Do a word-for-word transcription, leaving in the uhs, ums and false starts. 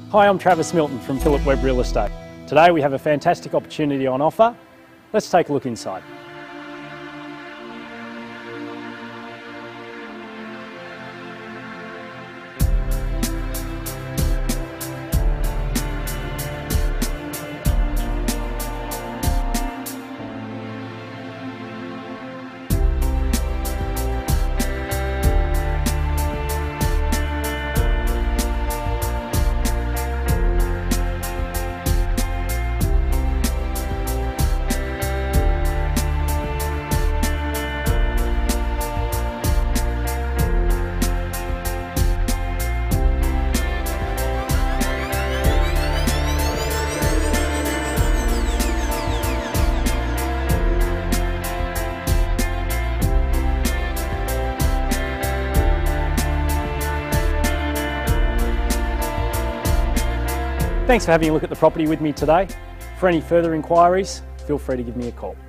Hi, I'm Travis Milton from Philip Webb Real Estate. Today we have a fantastic opportunity on offer. Let's take a look inside. Thanks for having a look at the property with me today. For any further inquiries, feel free to give me a call.